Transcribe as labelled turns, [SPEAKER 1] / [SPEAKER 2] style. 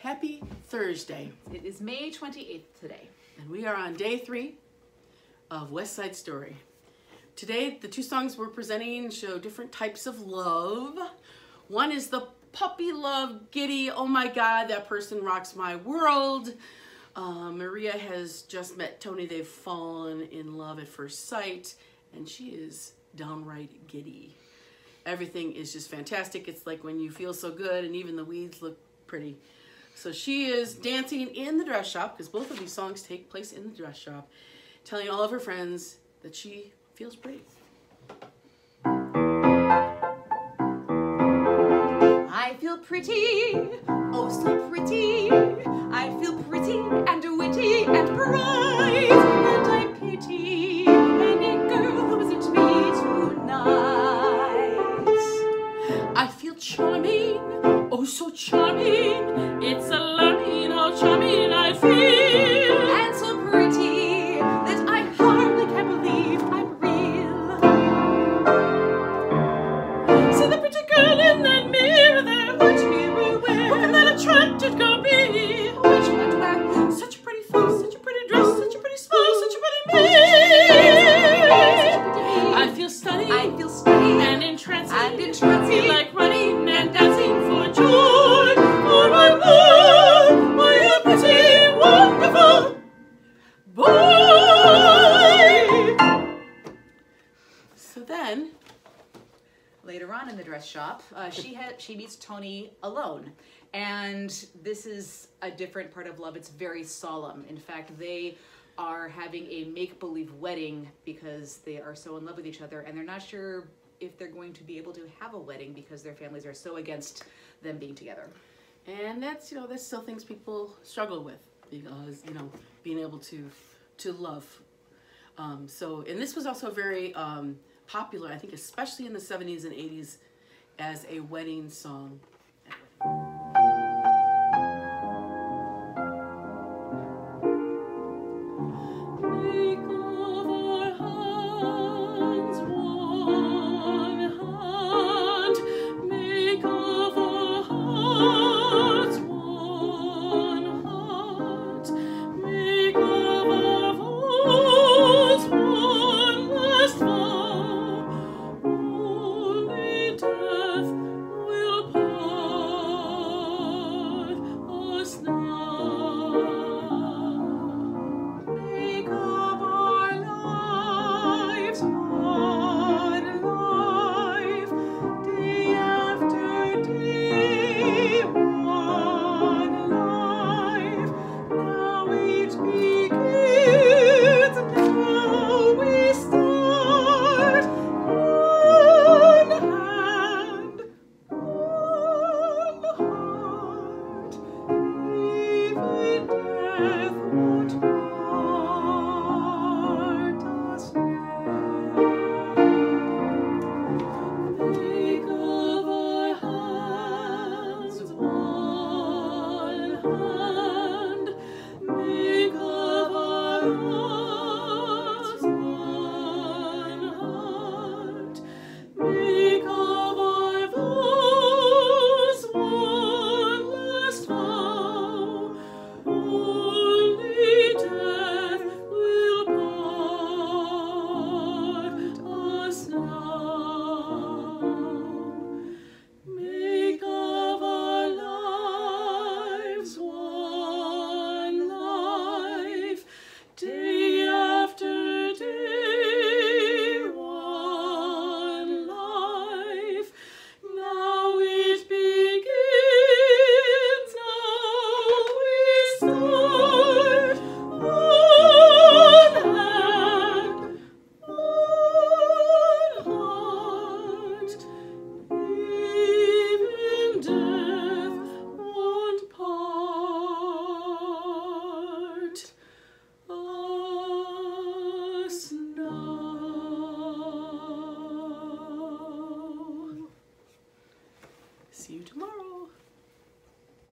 [SPEAKER 1] Happy Thursday.
[SPEAKER 2] It is May 28th today.
[SPEAKER 1] And we are on day 3 of West Side Story. Today, the 2 songs we're presenting show different types of love. One is the puppy love, giddy, oh my God, that person rocks my world. Maria has just met Tony. They've fallen in love at first sight, and she is downright giddy. Everything is just fantastic. It's like when you feel so good and even the weeds look pretty. So she is dancing in the dress shop, because both of these songs take place in the dress shop, telling all of her friends that she feels pretty.
[SPEAKER 2] I feel pretty, oh so pretty. I feel pretty and witty and bright, and I pity any girl who isn't me tonight.
[SPEAKER 1] I feel charming, oh so charming. It's alarming how charming I feel.
[SPEAKER 2] And so pretty that I hardly can believe I'm real.
[SPEAKER 1] See the pretty girl in that mirror there.
[SPEAKER 2] What mirror wear?
[SPEAKER 1] What can that attracted girl be?
[SPEAKER 2] Which one wear?
[SPEAKER 1] Such a pretty face, such a pretty dress, such a pretty smile, such a pretty me. I feel stunning,
[SPEAKER 2] I feel stunning
[SPEAKER 1] and entrancing,
[SPEAKER 2] and entrancing.
[SPEAKER 1] Feel like running and dancing for joy. For my love, my pretty, wonderful boy. So then,
[SPEAKER 2] later on in the dress shop, she meets Tony alone, and this is a different part of love. It's very solemn. In fact, they are having a make-believe wedding because they are so in love with each other, and they're not sure if they're going to be able to have a wedding because their families are so against them being together.
[SPEAKER 1] and that's, that's still things people struggle with, because, being able to love. And this was also very popular, I think, especially in the 70s and 80s as a wedding song.